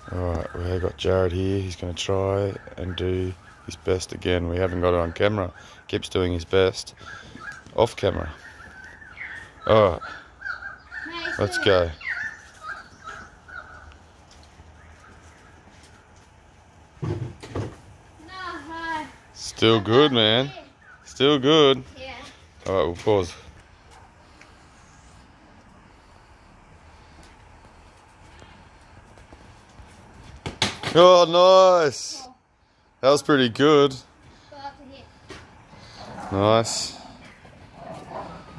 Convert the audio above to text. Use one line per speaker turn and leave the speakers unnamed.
Alright, we've got Jarrod here. He's going to try and do his best again. We haven't got it on camera. Keeps doing his best off camera. Alright, let's go. Still good, man. Still good.
Yeah.
Alright, we'll pause. Oh, nice. That was pretty good. Nice.